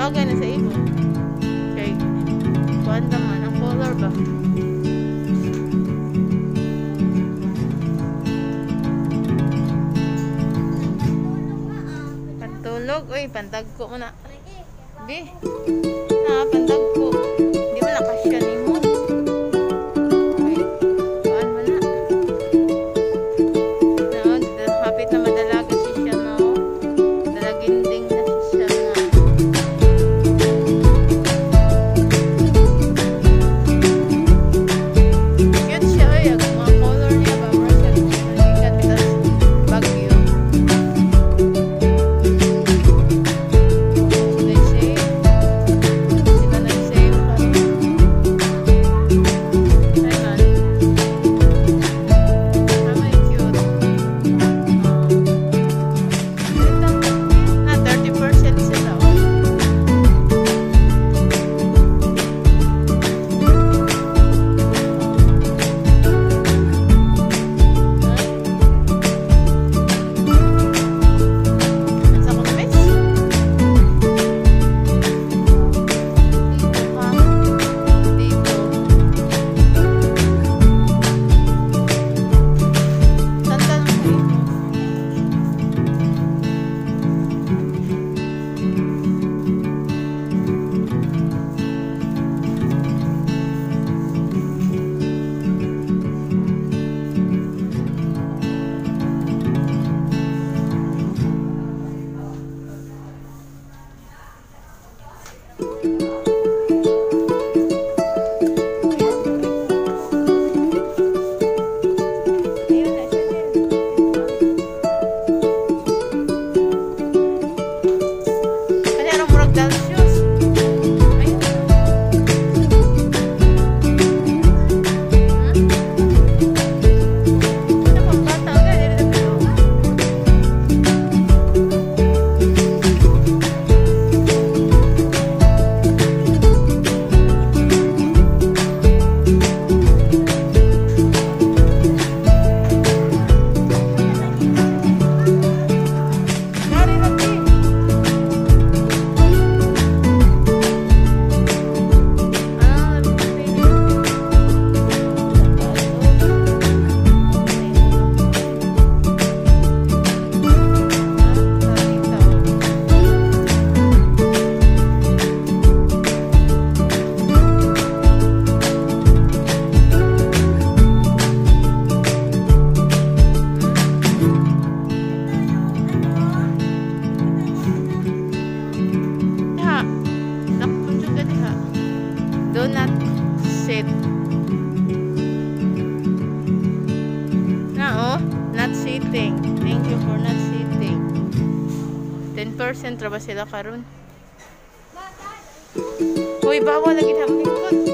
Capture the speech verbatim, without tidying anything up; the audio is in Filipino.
Bagay na sa imo. Okay. Kuhan naman ang color ba? Pantulog. Uy, pantagko mo na. Bi. Na, pantagko. Hindi mo nakasya ni mo. Okay. Kuhan mo na. No, hapit na madalaga siya, no? Dalaginding na siya na. Cute siya, oy. Ang mga color niya ba? Bro, siya nalikat bitas bagyo. Do not sit. Na oh, not sitting. Thank you for not sitting. ten percent ra ba sila karon? Uy, bawal lagi ta mo lingkod.